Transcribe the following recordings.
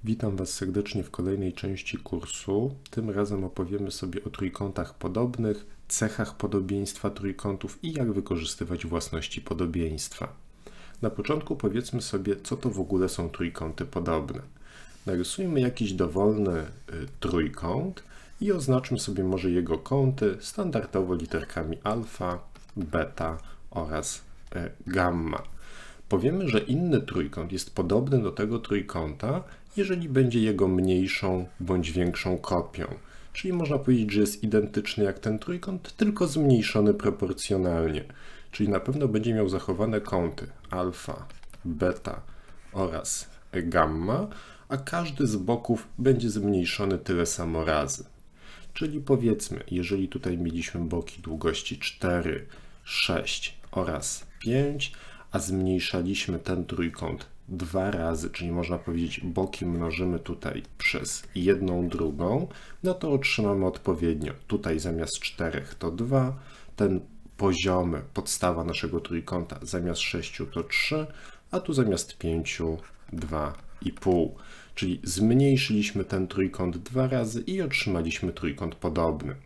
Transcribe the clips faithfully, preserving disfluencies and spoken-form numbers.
Witam Was serdecznie w kolejnej części kursu. Tym razem opowiemy sobie o trójkątach podobnych, cechach podobieństwa trójkątów i jak wykorzystywać własności podobieństwa. Na początku powiedzmy sobie, co to w ogóle są trójkąty podobne. Narysujmy jakiś dowolny y, trójkąt i oznaczmy sobie może jego kąty standardowo literkami alfa, beta oraz y, gamma. Powiemy, że inny trójkąt jest podobny do tego trójkąta, jeżeli będzie jego mniejszą bądź większą kopią. Czyli można powiedzieć, że jest identyczny jak ten trójkąt, tylko zmniejszony proporcjonalnie. Czyli na pewno będzie miał zachowane kąty alfa, beta oraz gamma, a każdy z boków będzie zmniejszony tyle samo razy. Czyli powiedzmy, jeżeli tutaj mieliśmy boki długości cztery, sześć oraz pięć, a zmniejszaliśmy ten trójkąt dwa razy, czyli można powiedzieć boki mnożymy tutaj przez jedną drugą, no to otrzymamy odpowiednio tutaj zamiast czterech to dwa, ten poziomy, podstawa naszego trójkąta zamiast sześciu to trzy, a tu zamiast pięciu dwa i pół. Czyli zmniejszyliśmy ten trójkąt dwa razy i otrzymaliśmy trójkąt podobny.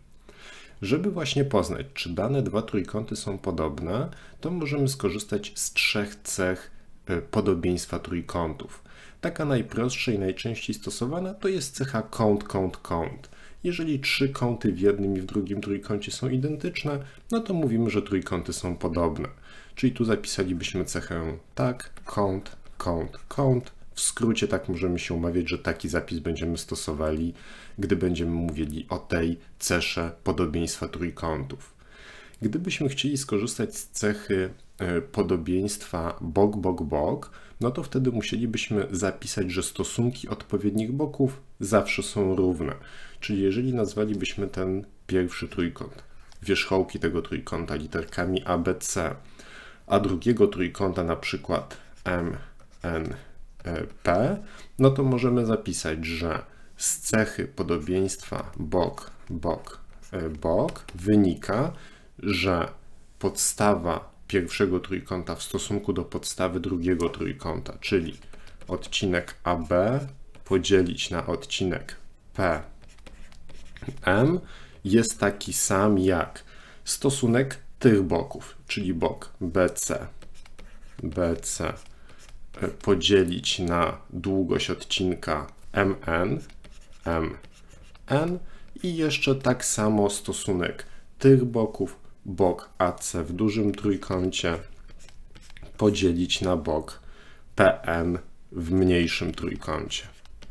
Żeby właśnie poznać, czy dane dwa trójkąty są podobne, to możemy skorzystać z trzech cech podobieństwa trójkątów. Taka najprostsza i najczęściej stosowana to jest cecha kąt, kąt, kąt. Jeżeli trzy kąty w jednym i w drugim trójkącie są identyczne, no to mówimy, że trójkąty są podobne. Czyli tu zapisalibyśmy cechę tak, kąt, kąt, kąt. W skrócie tak możemy się umawiać, że taki zapis będziemy stosowali, gdy będziemy mówili o tej cesze podobieństwa trójkątów. Gdybyśmy chcieli skorzystać z cechy podobieństwa bok, bok, bok, no to wtedy musielibyśmy zapisać, że stosunki odpowiednich boków zawsze są równe. Czyli jeżeli nazwalibyśmy ten pierwszy trójkąt, wierzchołki tego trójkąta literkami A, B, C, a drugiego trójkąta na przykład M, N, P, no to możemy zapisać, że z cechy podobieństwa bok, bok, bok wynika, że podstawa pierwszego trójkąta w stosunku do podstawy drugiego trójkąta, czyli odcinek A B podzielić na odcinek P M jest taki sam jak stosunek tych boków, czyli bok B C, B C podzielić na długość odcinka M N, M N i jeszcze tak samo stosunek tych boków, bok A C w dużym trójkącie podzielić na bok P N w mniejszym trójkącie.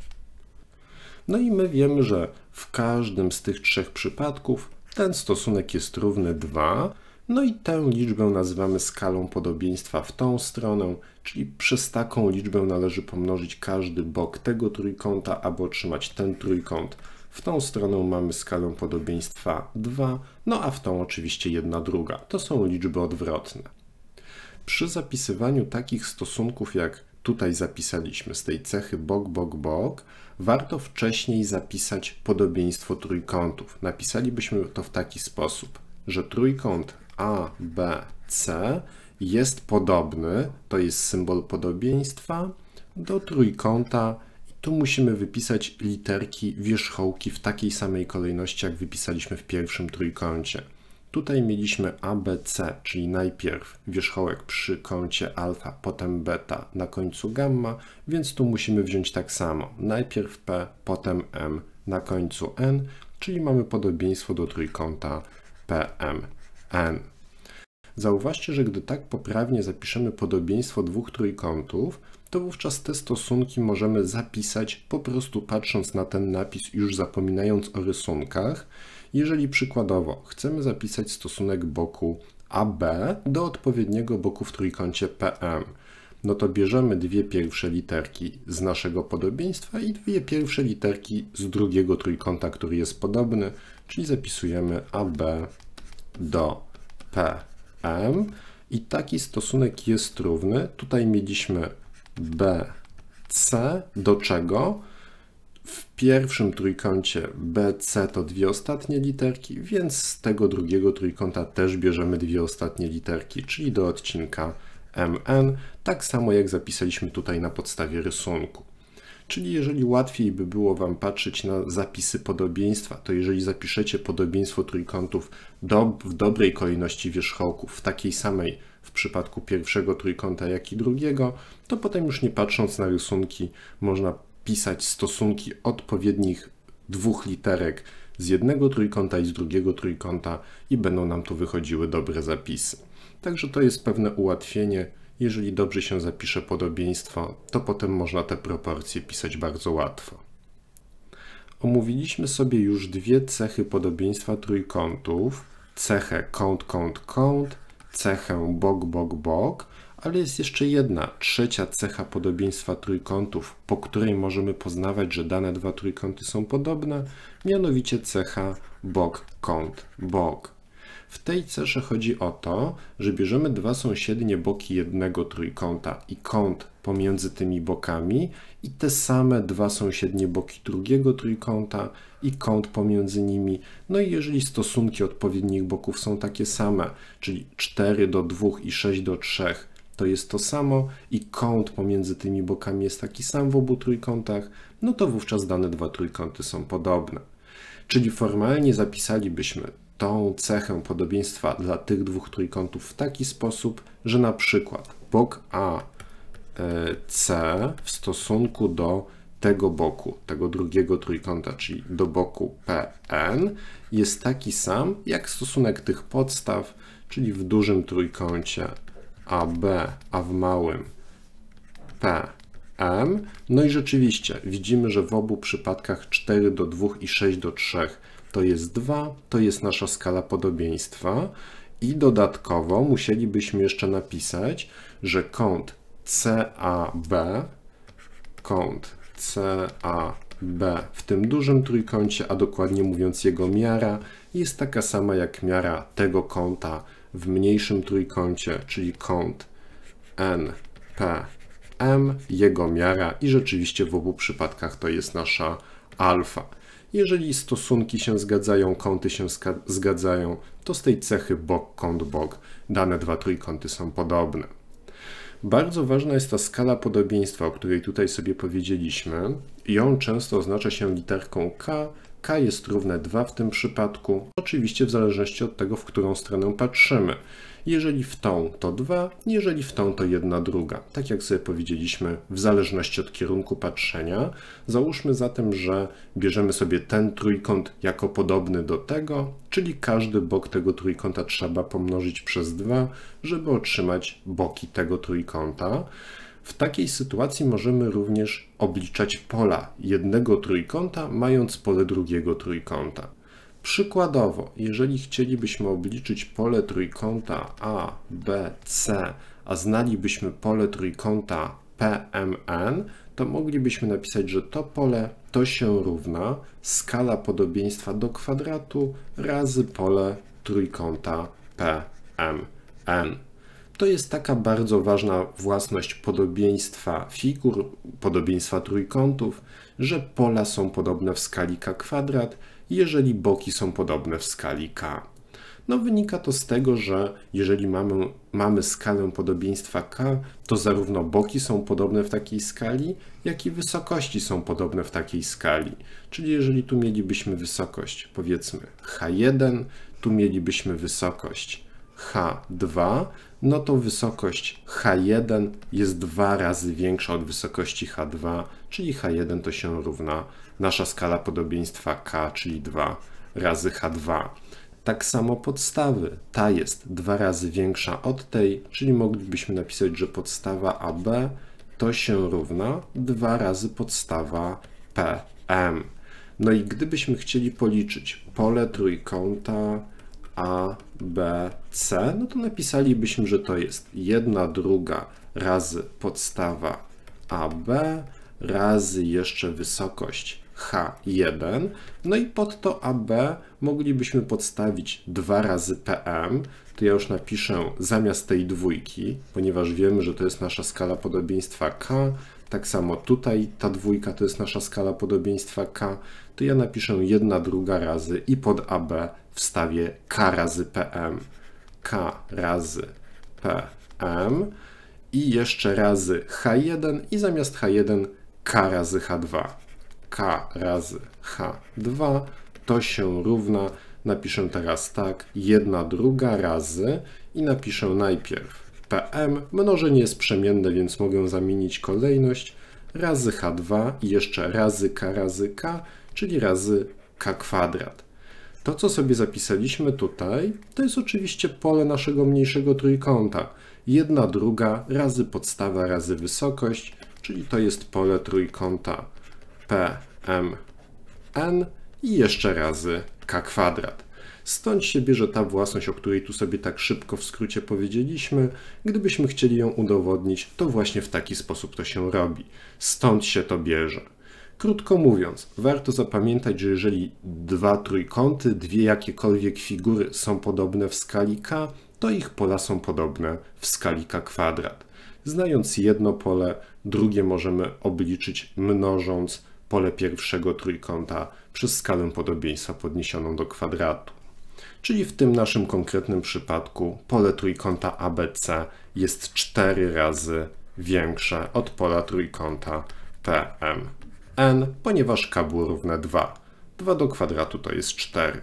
No i my wiemy, że w każdym z tych trzech przypadków ten stosunek jest równy dwa, no i tę liczbę nazywamy skalą podobieństwa w tą stronę, czyli przez taką liczbę należy pomnożyć każdy bok tego trójkąta, aby otrzymać ten trójkąt. W tą stronę mamy skalę podobieństwa dwa, no a w tą oczywiście jedna druga. To są liczby odwrotne. Przy zapisywaniu takich stosunków, jak tutaj zapisaliśmy z tej cechy bok, bok, bok, warto wcześniej zapisać podobieństwo trójkątów. Napisalibyśmy to w taki sposób, że trójkąt A, B, C jest podobny, to jest symbol podobieństwa, do trójkąta. Tu musimy wypisać literki, wierzchołki w takiej samej kolejności, jak wypisaliśmy w pierwszym trójkącie. Tutaj mieliśmy A B C, czyli najpierw wierzchołek przy kącie alfa, potem beta, na końcu gamma, więc tu musimy wziąć tak samo. Najpierw P, potem M, na końcu N, czyli mamy podobieństwo do trójkąta P M N. Zauważcie, że gdy tak poprawnie zapiszemy podobieństwo dwóch trójkątów, to wówczas te stosunki możemy zapisać po prostu patrząc na ten napis, już zapominając o rysunkach. Jeżeli przykładowo chcemy zapisać stosunek boku A B do odpowiedniego boku w trójkącie P M, no to bierzemy dwie pierwsze literki z naszego podobieństwa i dwie pierwsze literki z drugiego trójkąta, który jest podobny, czyli zapisujemy A B do P M i taki stosunek jest równy. Tutaj mieliśmy B C do czego? W pierwszym trójkącie B C to dwie ostatnie literki, więc z tego drugiego trójkąta też bierzemy dwie ostatnie literki, czyli do odcinka M N, tak samo jak zapisaliśmy tutaj na podstawie rysunku. Czyli jeżeli łatwiej by było Wam patrzeć na zapisy podobieństwa, to jeżeli zapiszecie podobieństwo trójkątów do, w dobrej kolejności wierzchołków, w takiej samej w przypadku pierwszego trójkąta, jak i drugiego, to potem już nie patrząc na rysunki, można pisać stosunki odpowiednich dwóch literek z jednego trójkąta i z drugiego trójkąta i będą nam tu wychodziły dobre zapisy. Także to jest pewne ułatwienie. Jeżeli dobrze się zapisze podobieństwo, to potem można te proporcje pisać bardzo łatwo. Omówiliśmy sobie już dwie cechy podobieństwa trójkątów. Cechę kąt, kąt, kąt, cechę bok, bok, bok, ale jest jeszcze jedna, trzecia cecha podobieństwa trójkątów, po której możemy poznawać, że dane dwa trójkąty są podobne, mianowicie cecha bok, kąt, bok. W tej cesze chodzi o to, że bierzemy dwa sąsiednie boki jednego trójkąta i kąt pomiędzy tymi bokami i te same dwa sąsiednie boki drugiego trójkąta i kąt pomiędzy nimi. No i jeżeli stosunki odpowiednich boków są takie same, czyli cztery do dwóch i sześć do trzech, to jest to samo i kąt pomiędzy tymi bokami jest taki sam w obu trójkątach, no to wówczas dane dwa trójkąty są podobne. Czyli formalnie zapisalibyśmy tą cechę podobieństwa dla tych dwóch trójkątów w taki sposób, że na przykład bok A C w stosunku do tego boku, tego drugiego trójkąta, czyli do boku P N, jest taki sam jak stosunek tych podstaw, czyli w dużym trójkącie A B, a w małym P M. No i rzeczywiście widzimy, że w obu przypadkach cztery do dwóch i sześć do trzech to jest dwa, to jest nasza skala podobieństwa i dodatkowo musielibyśmy jeszcze napisać, że kąt C A B, kąt C A B w tym dużym trójkącie, a dokładnie mówiąc jego miara, jest taka sama jak miara tego kąta w mniejszym trójkącie, czyli kąt N P M, jego miara i rzeczywiście w obu przypadkach to jest nasza alfa. Jeżeli stosunki się zgadzają, kąty się zgadzają, to z tej cechy bok, kąt, bok dane dwa trójkąty są podobne. Bardzo ważna jest ta skala podobieństwa, o której tutaj sobie powiedzieliśmy. Ją często oznacza się literką K. K jest równe dwa w tym przypadku, oczywiście w zależności od tego, w którą stronę patrzymy. Jeżeli w tą, to dwa, jeżeli w tą, to jedna druga. Tak jak sobie powiedzieliśmy, w zależności od kierunku patrzenia. Załóżmy zatem, że bierzemy sobie ten trójkąt jako podobny do tego, czyli każdy bok tego trójkąta trzeba pomnożyć przez dwa, żeby otrzymać boki tego trójkąta. W takiej sytuacji możemy również obliczać pola jednego trójkąta, mając pole drugiego trójkąta. Przykładowo, jeżeli chcielibyśmy obliczyć pole trójkąta A, B, C, a znalibyśmy pole trójkąta P M N, to moglibyśmy napisać, że to pole to się równa skala podobieństwa do kwadratu razy pole trójkąta P M N. To jest taka bardzo ważna własność podobieństwa figur, podobieństwa trójkątów, że pola są podobne w skali k kwadrat, jeżeli boki są podobne w skali k. No wynika to z tego, że jeżeli mamy, mamy skalę podobieństwa k, to zarówno boki są podobne w takiej skali, jak i wysokości są podobne w takiej skali. Czyli jeżeli tu mielibyśmy wysokość, powiedzmy H jeden, tu mielibyśmy wysokość H dwa, no to wysokość H jeden jest dwa razy większa od wysokości H dwa, czyli H jeden to się równa nasza skala podobieństwa K, czyli dwa razy H dwa. Tak samo podstawy. Ta jest dwa razy większa od tej, czyli moglibyśmy napisać, że podstawa A B to się równa dwa razy podstawa P M. No i gdybyśmy chcieli policzyć pole trójkąta A, B, C, no to napisalibyśmy, że to jest jedna druga razy podstawa A B razy jeszcze wysokość H jeden, no i pod to A B moglibyśmy podstawić dwa razy P M, to ja już napiszę zamiast tej dwójki, ponieważ wiemy, że to jest nasza skala podobieństwa K, tak samo tutaj ta dwójka to jest nasza skala podobieństwa K, to ja napiszę jedna druga razy i pod A B wstawię K razy P M, K razy P M i jeszcze razy H jeden i zamiast H jeden k razy h dwa. K razy h dwa to się równa, napiszę teraz tak, jedna druga razy i napiszę najpierw pm, mnożenie jest przemienne, więc mogę zamienić kolejność, razy h dwa i jeszcze razy k razy k, czyli razy k kwadrat. To, co sobie zapisaliśmy tutaj, to jest oczywiście pole naszego mniejszego trójkąta. jedna druga razy podstawa razy wysokość, czyli to jest pole trójkąta P M N i jeszcze razy k kwadrat. Stąd się bierze ta własność, o której tu sobie tak szybko w skrócie powiedzieliśmy. Gdybyśmy chcieli ją udowodnić, to właśnie w taki sposób to się robi. Stąd się to bierze. Krótko mówiąc, warto zapamiętać, że jeżeli dwa trójkąty, dwie jakiekolwiek figury są podobne w skali k, to ich pola są podobne w skali k kwadrat. Znając jedno pole, drugie możemy obliczyć mnożąc pole pierwszego trójkąta przez skalę podobieństwa podniesioną do kwadratu. Czyli w tym naszym konkretnym przypadku pole trójkąta A B C jest cztery razy większe od pola trójkąta P M N, ponieważ k było równe dwa. dwa do kwadratu to jest cztery.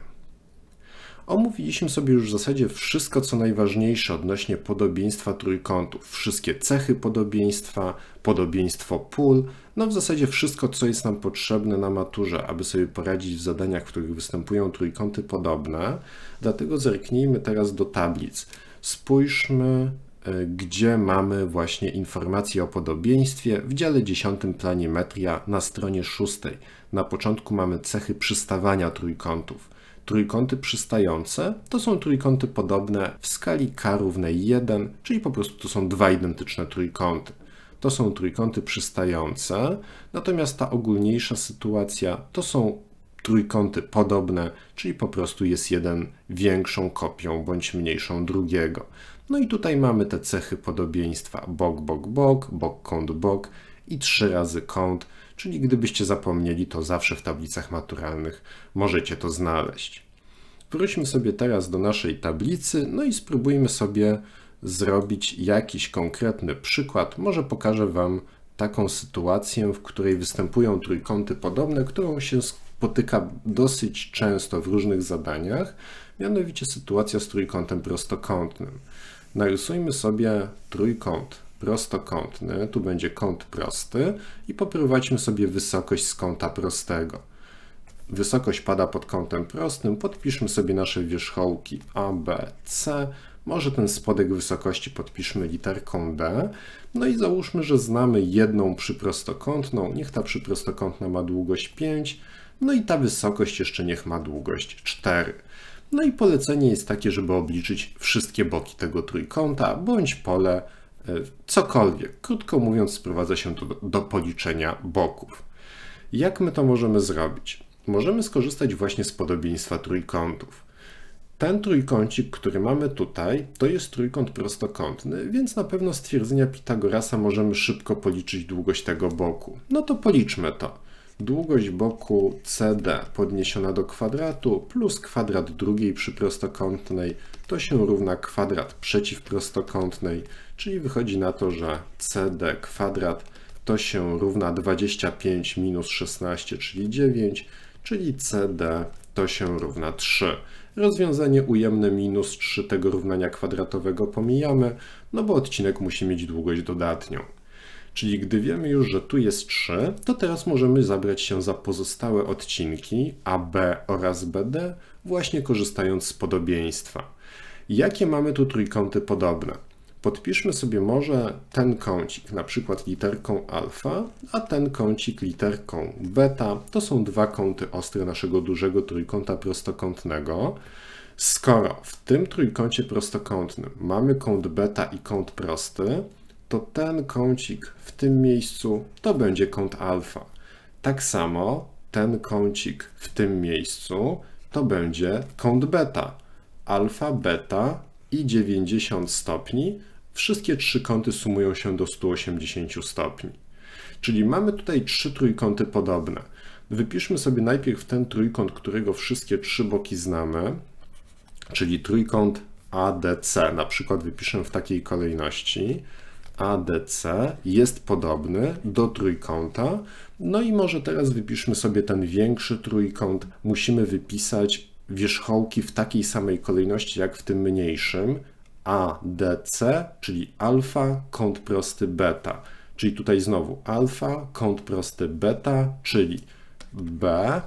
Omówiliśmy sobie już w zasadzie wszystko, co najważniejsze odnośnie podobieństwa trójkątów. Wszystkie cechy podobieństwa, podobieństwo pól, no w zasadzie wszystko, co jest nam potrzebne na maturze, aby sobie poradzić w zadaniach, w których występują trójkąty podobne. Dlatego zerknijmy teraz do tablic. Spójrzmy, gdzie mamy właśnie informacje o podobieństwie. W dziale dziesiątym planimetria na stronie szóstej. Na początku mamy cechy przystawania trójkątów. Trójkąty przystające to są trójkąty podobne w skali k równej jeden, czyli po prostu to są dwa identyczne trójkąty. To są trójkąty przystające, natomiast ta ogólniejsza sytuacja to są trójkąty podobne, czyli po prostu jest jeden większą kopią bądź mniejszą drugiego. No i tutaj mamy te cechy podobieństwa bok, bok, bok, bok, kąt, bok i trzy razy kąt, czyli gdybyście zapomnieli, to zawsze w tablicach maturalnych możecie to znaleźć. Wróćmy sobie teraz do naszej tablicy, no i spróbujmy sobie zrobić jakiś konkretny przykład. Może pokażę Wam taką sytuację, w której występują trójkąty podobne, którą się spotyka dosyć często w różnych zadaniach, mianowicie sytuacja z trójkątem prostokątnym. Narysujmy sobie trójkąt prostokątny, tu będzie kąt prosty i poprowadźmy sobie wysokość z kąta prostego. Wysokość pada pod kątem prostym, podpiszmy sobie nasze wierzchołki A, B, C, może ten spodek wysokości podpiszmy literką D, no i załóżmy, że znamy jedną przyprostokątną, niech ta przyprostokątna ma długość pięć, no i ta wysokość jeszcze niech ma długość cztery. No i polecenie jest takie, żeby obliczyć wszystkie boki tego trójkąta, bądź pole, cokolwiek. Krótko mówiąc, sprowadza się to do, do policzenia boków. Jak my to możemy zrobić? Możemy skorzystać właśnie z podobieństwa trójkątów. Ten trójkącik, który mamy tutaj, to jest trójkąt prostokątny, więc na pewno z twierdzenia Pitagorasa możemy szybko policzyć długość tego boku. No to policzmy to. Długość boku C D podniesiona do kwadratu plus kwadrat drugiej przyprostokątnej to się równa kwadrat przeciwprostokątnej, czyli wychodzi na to, że C D kwadrat to się równa dwadzieścia pięć minus szesnaście, czyli dziewięć, czyli C D to się równa trzy. Rozwiązanie ujemne minus trzy tego równania kwadratowego pomijamy, no bo odcinek musi mieć długość dodatnią. Czyli gdy wiemy już, że tu jest trzy, to teraz możemy zabrać się za pozostałe odcinki A B oraz B D, właśnie korzystając z podobieństwa. Jakie mamy tu trójkąty podobne? Podpiszmy sobie może ten kącik na przykład literką alfa, a ten kącik literką beta. To są dwa kąty ostre naszego dużego trójkąta prostokątnego. Skoro w tym trójkącie prostokątnym mamy kąt beta i kąt prosty, to ten kącik w tym miejscu to będzie kąt alfa. Tak samo ten kącik w tym miejscu to będzie kąt beta. Alfa, beta i dziewięćdziesiąt stopni. Wszystkie trzy kąty sumują się do stu osiemdziesięciu stopni. Czyli mamy tutaj trzy trójkąty podobne. Wypiszmy sobie najpierw ten trójkąt, którego wszystkie trzy boki znamy, czyli trójkąt A D C. Na przykład wypiszę w takiej kolejności. A D C jest podobny do trójkąta. No i może teraz wypiszmy sobie ten większy trójkąt. Musimy wypisać wierzchołki w takiej samej kolejności jak w tym mniejszym. A D C, czyli alfa, kąt prosty beta. Czyli tutaj znowu alfa, kąt prosty beta, czyli B,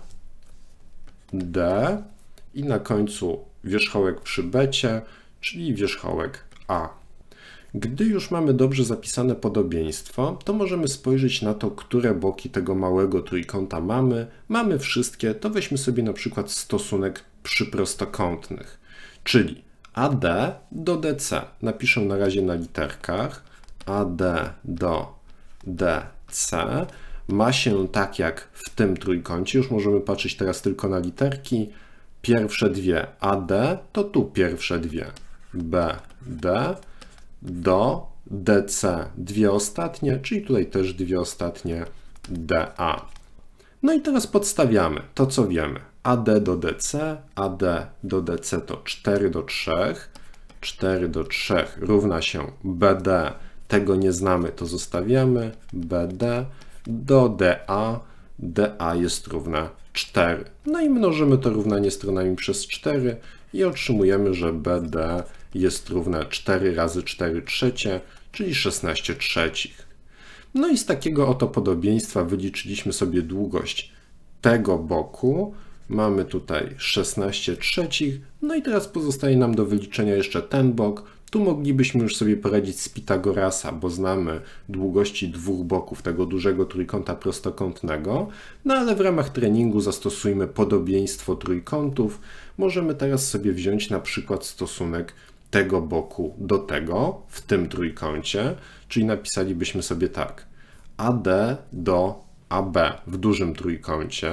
D i na końcu wierzchołek przy becie, czyli wierzchołek A. Gdy już mamy dobrze zapisane podobieństwo, to możemy spojrzeć na to, które boki tego małego trójkąta mamy. Mamy wszystkie, to weźmy sobie na przykład stosunek przyprostokątnych, czyli A D do D C. Napiszę na razie na literkach. A D do D C ma się tak jak w tym trójkącie. Już możemy patrzeć teraz tylko na literki. Pierwsze dwie A D to tu pierwsze dwie B D do D C dwie ostatnie, czyli tutaj też dwie ostatnie D A. No i teraz podstawiamy to, co wiemy. A D do D C, A D do D C to cztery do trzech, cztery do trzech równa się B D, tego nie znamy, to zostawiamy, B D do D A, D A jest równa cztery. No i mnożymy to równanie stronami przez cztery i otrzymujemy, że B D jest równe cztery razy cztery trzecie, czyli szesnaście trzecich. No i z takiego oto podobieństwa wyliczyliśmy sobie długość tego boku. Mamy tutaj szesnaście trzecich. No i teraz pozostaje nam do wyliczenia jeszcze ten bok. Tu moglibyśmy już sobie poradzić z Pitagorasa, bo znamy długości dwóch boków tego dużego trójkąta prostokątnego. No ale w ramach treningu zastosujmy podobieństwo trójkątów. Możemy teraz sobie wziąć na przykład stosunek tego boku do tego w tym trójkącie, czyli napisalibyśmy sobie tak. A D do A B w dużym trójkącie,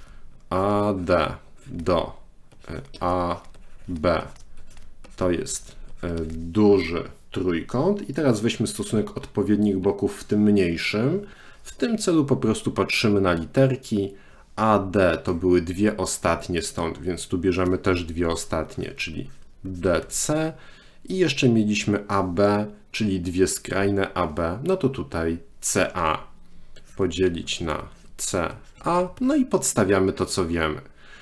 A D do A B to jest duży trójkąt i teraz weźmy stosunek odpowiednich boków w tym mniejszym. W tym celu po prostu patrzymy na literki. A D to były dwie ostatnie stąd, więc tu bierzemy też dwie ostatnie, czyli D C i jeszcze mieliśmy A B, czyli dwie skrajne A B, no to tutaj C A. Podzielić na C A, no i podstawiamy to, co wiemy.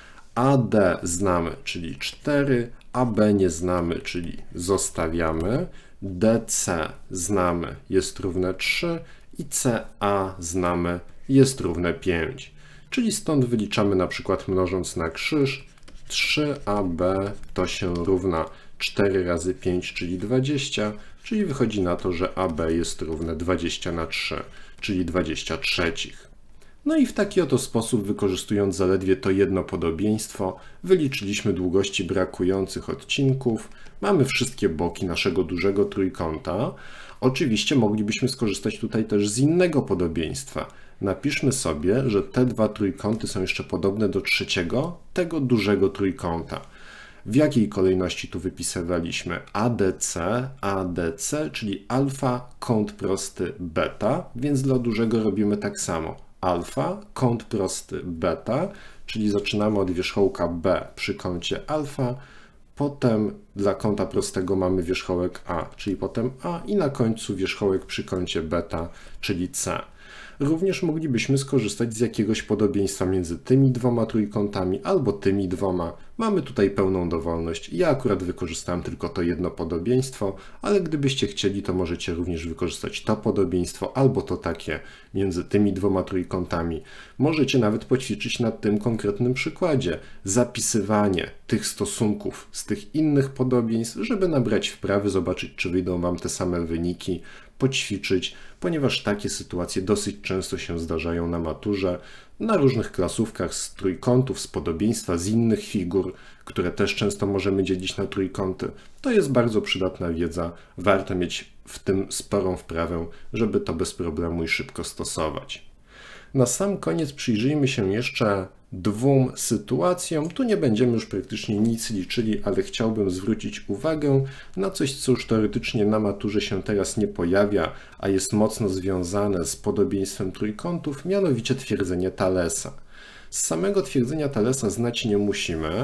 A D znamy, czyli cztery, A B nie znamy, czyli zostawiamy, D C znamy, jest równe trzy i C A znamy, jest równe pięć. Czyli stąd wyliczamy na przykład mnożąc na krzyż, trzy A B to się równa cztery razy pięć, czyli dwadzieścia, czyli wychodzi na to, że A B jest równe dwadzieścia na trzy, czyli dwadzieścia trzecich. No i w taki oto sposób, wykorzystując zaledwie to jedno podobieństwo, wyliczyliśmy długości brakujących odcinków. Mamy wszystkie boki naszego dużego trójkąta. Oczywiście moglibyśmy skorzystać tutaj też z innego podobieństwa. Napiszmy sobie, że te dwa trójkąty są jeszcze podobne do trzeciego, tego dużego trójkąta. W jakiej kolejności tu wypisywaliśmy A D C, A D C, czyli alfa, kąt prosty beta, więc dla dużego robimy tak samo. Alfa, kąt prosty beta, czyli zaczynamy od wierzchołka B przy kącie alfa, potem dla kąta prostego mamy wierzchołek A, czyli potem A i na końcu wierzchołek przy kącie beta, czyli C. Również moglibyśmy skorzystać z jakiegoś podobieństwa między tymi dwoma trójkątami albo tymi dwoma. Mamy tutaj pełną dowolność. Ja akurat wykorzystałem tylko to jedno podobieństwo, ale gdybyście chcieli, to możecie również wykorzystać to podobieństwo albo to takie między tymi dwoma trójkątami. Możecie nawet poćwiczyć na tym konkretnym przykładzie zapisywanie tych stosunków z tych innych podobieństw, żeby nabrać wprawy, zobaczyć, czy wyjdą Wam te same wyniki, poćwiczyć, ponieważ takie sytuacje dosyć często się zdarzają na maturze, na różnych klasówkach z trójkątów, z podobieństwa, z innych figur, które też często możemy dzielić na trójkąty. To jest bardzo przydatna wiedza, warto mieć w tym sporą wprawę, żeby to bez problemu i szybko stosować. Na sam koniec przyjrzyjmy się jeszcze dwóm sytuacjom. Tu nie będziemy już praktycznie nic liczyli, ale chciałbym zwrócić uwagę na coś, co już teoretycznie na maturze się teraz nie pojawia, a jest mocno związane z podobieństwem trójkątów, mianowicie twierdzenie Thalesa. Z samego twierdzenia Thalesa znać nie musimy.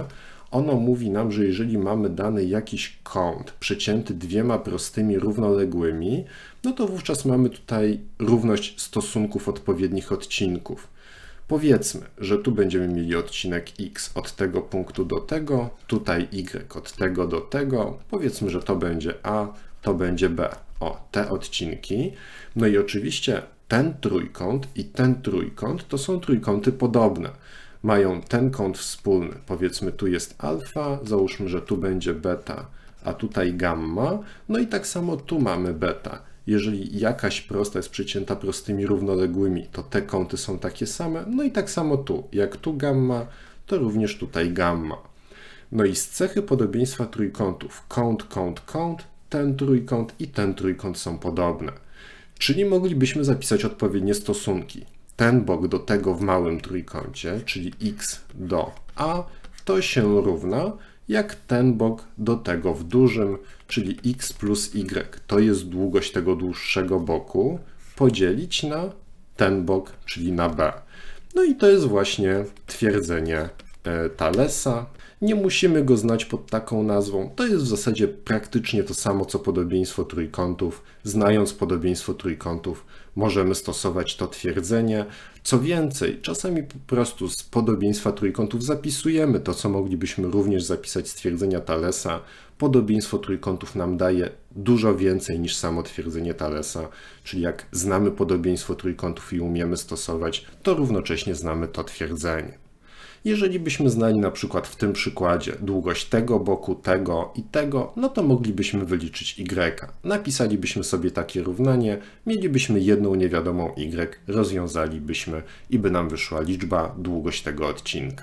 Ono mówi nam, że jeżeli mamy dany jakiś kąt przecięty dwiema prostymi równoległymi, no to wówczas mamy tutaj równość stosunków odpowiednich odcinków. Powiedzmy, że tu będziemy mieli odcinek x od tego punktu do tego, tutaj y od tego do tego, powiedzmy, że to będzie a, to będzie b. O, te odcinki. No i oczywiście ten trójkąt i ten trójkąt to są trójkąty podobne. Mają ten kąt wspólny, powiedzmy tu jest alfa, załóżmy, że tu będzie beta, a tutaj gamma, no i tak samo tu mamy beta. Jeżeli jakaś prosta jest przecięta prostymi równoległymi, to te kąty są takie same, no i tak samo tu, jak tu gamma, to również tutaj gamma. No i z cechy podobieństwa trójkątów kąt, kąt, kąt, ten trójkąt i ten trójkąt są podobne. Czyli moglibyśmy zapisać odpowiednie stosunki. Ten bok do tego w małym trójkącie, czyli x do a, to się równa jak ten bok do tego w dużym, czyli x plus y, to jest długość tego dłuższego boku, podzielić na ten bok, czyli na b. No i to jest właśnie twierdzenie Thalesa. Nie musimy go znać pod taką nazwą. To jest w zasadzie praktycznie to samo, co podobieństwo trójkątów. Znając podobieństwo trójkątów, możemy stosować to twierdzenie. Co więcej, czasami po prostu z podobieństwa trójkątów zapisujemy to, co moglibyśmy również zapisać z twierdzenia Thalesa. Podobieństwo trójkątów nam daje dużo więcej niż samo twierdzenie Thalesa, czyli jak znamy podobieństwo trójkątów i umiemy stosować, to równocześnie znamy to twierdzenie. Jeżeli byśmy znali na przykład w tym przykładzie długość tego boku, tego i tego, no to moglibyśmy wyliczyć y. Napisalibyśmy sobie takie równanie, mielibyśmy jedną niewiadomą y, rozwiązalibyśmy i by nam wyszła liczba, długość tego odcinka.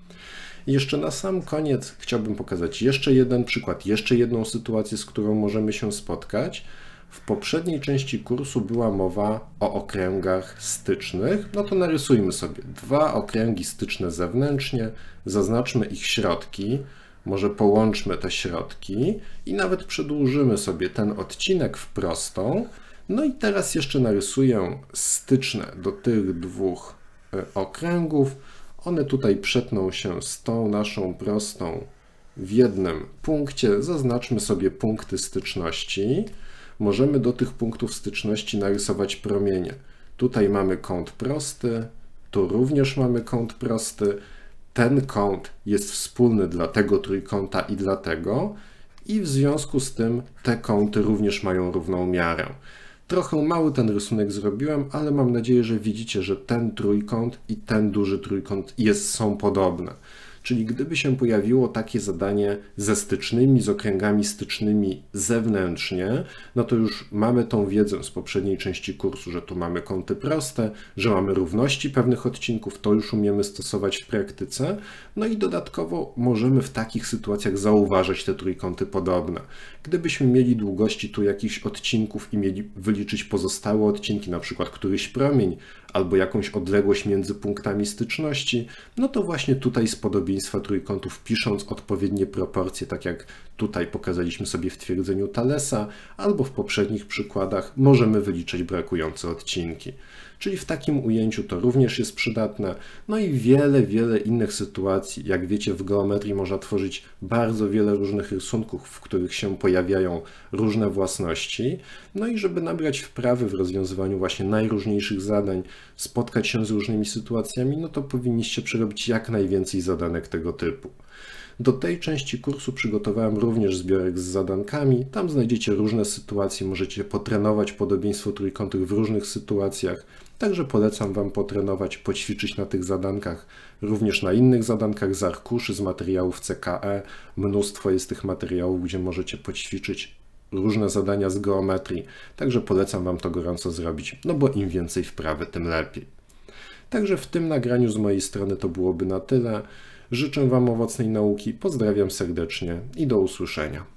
Jeszcze na sam koniec chciałbym pokazać jeszcze jeden przykład, jeszcze jedną sytuację, z którą możemy się spotkać. W poprzedniej części kursu była mowa o okręgach stycznych, no to narysujmy sobie dwa okręgi styczne zewnętrznie, zaznaczmy ich środki, może połączmy te środki i nawet przedłużymy sobie ten odcinek w prostą. No i teraz jeszcze narysuję styczne do tych dwóch okręgów. One tutaj przetną się z tą naszą prostą w jednym punkcie. Zaznaczmy sobie punkty styczności. Możemy do tych punktów styczności narysować promienie. Tutaj mamy kąt prosty, tu również mamy kąt prosty. Ten kąt jest wspólny dla tego trójkąta i dla tego i w związku z tym te kąty również mają równą miarę. Trochę mały ten rysunek zrobiłem, ale mam nadzieję, że widzicie, że ten trójkąt i ten duży trójkąt jest, są podobne. Czyli gdyby się pojawiło takie zadanie ze stycznymi, z okręgami stycznymi zewnętrznie, no to już mamy tą wiedzę z poprzedniej części kursu, że tu mamy kąty proste, że mamy równości pewnych odcinków, to już umiemy stosować w praktyce. No i dodatkowo możemy w takich sytuacjach zauważać te trójkąty podobne. Gdybyśmy mieli długości tu jakichś odcinków i mieli wyliczyć pozostałe odcinki, na przykład któryś promień, albo jakąś odległość między punktami styczności, no to właśnie tutaj z podobieństwa trójkątów, pisząc odpowiednie proporcje, tak jak tutaj pokazaliśmy sobie w twierdzeniu Thalesa, albo w poprzednich przykładach, możemy wyliczyć brakujące odcinki. Czyli w takim ujęciu to również jest przydatne. No i wiele, wiele innych sytuacji. Jak wiecie, w geometrii można tworzyć bardzo wiele różnych rysunków, w których się pojawiają różne własności. No i żeby nabrać wprawy w rozwiązywaniu właśnie najróżniejszych zadań, spotkać się z różnymi sytuacjami, no to powinniście przerobić jak najwięcej zadanek tego typu. Do tej części kursu przygotowałem również zbiorek z zadankami. Tam znajdziecie różne sytuacje, możecie potrenować podobieństwo trójkątów w różnych sytuacjach. Także polecam Wam potrenować, poćwiczyć na tych zadankach, również na innych zadankach z arkuszy, z materiałów C K E. Mnóstwo jest tych materiałów, gdzie możecie poćwiczyć różne zadania z geometrii. Także polecam Wam to gorąco zrobić, no bo im więcej wprawy, tym lepiej. Także w tym nagraniu z mojej strony to byłoby na tyle. Życzę Wam owocnej nauki, pozdrawiam serdecznie i do usłyszenia.